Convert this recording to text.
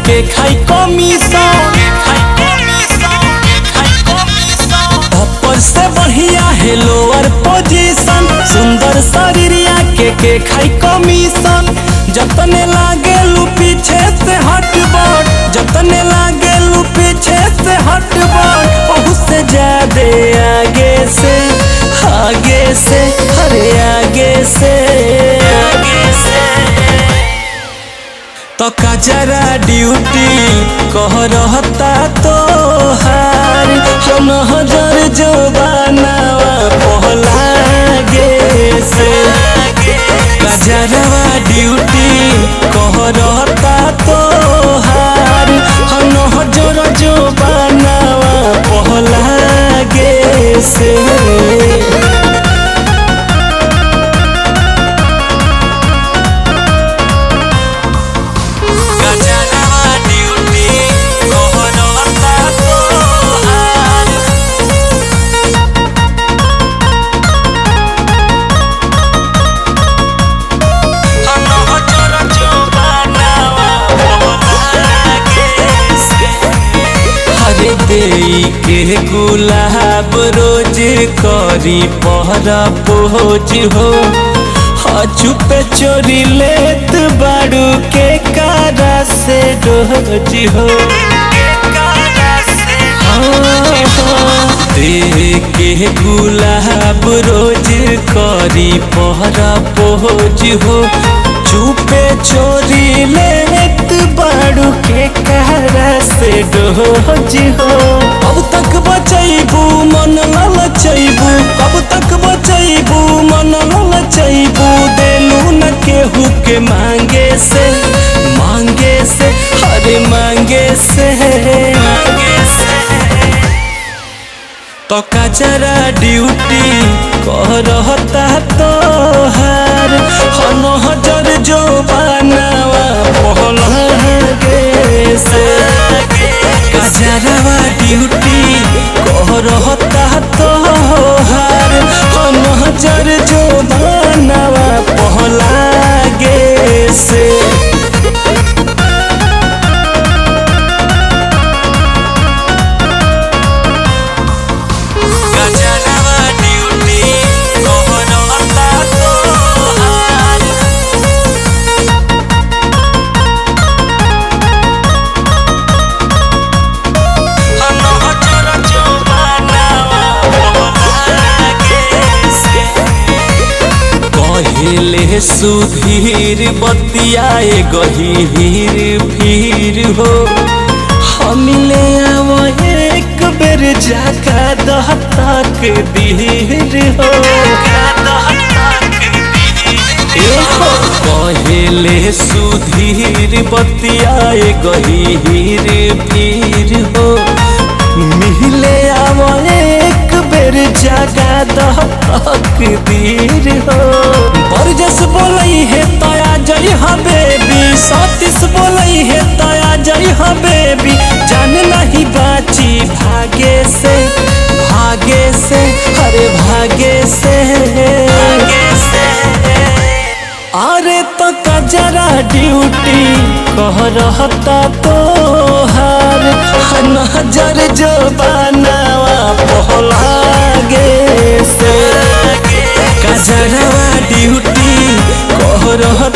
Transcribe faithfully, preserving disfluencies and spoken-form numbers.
के खाई कमीशन ऊपर से बढ़िया है लोअर पोजीशन सुंदर शरीरिया के के खाई कमीशन जतने लागे लू पीछे से हटबट जतने लागे लू पीछे से हटबट बहुत से ज्यादा आगे से आगे से अरे आगे से आगे से तो कजरा ड्यूटी कह रहता तो हार हम हजार जो बनावा पहलागे से कजरवा ड्यूटी कह रहता तो हार हम हजार जो बनावा पहलागे से के गुलाब रोज करी पहरा पोज हो चुपे चोरी लेत बाड़ू के कारा से डोज हो के गुलाब रोज करी पहरा पोज हो चुपे चोरी लेत बाड़ू के कारा से डोज हो कब तक बचैबू मन ललचैबू कब तक बचैबू मन ललचैबू देलू न केहू के मांगे से मांगे से अरे मांगे से मांगे से तो कजरा ड्यूटी कह रहता तो हार हन हजार जो बनावा पहलागे से कजरवा ड्यूटी कह रहता तो हार हम हजार जो बनावा पहलागे से ले सुधीर बतियाए गहीर फिर हो हमिले आवो एक बेर जाका दहतक दीर हो कहले सुधीर बतियाए गहीर फिर हो मिले आवो एक बेर जाका दहतक दीर हो बरजस बोलई है तया जय हा बेबी सतीश बोलई है तया जय हा बेबी जान नहीं बाची भागे से भागे से अरे भागे से भागे से अरे तो कजरा ड्यूटी कह रहता तो हार नजर जो बनावा पहलागे से कजरवा ड्यूटी कह रहता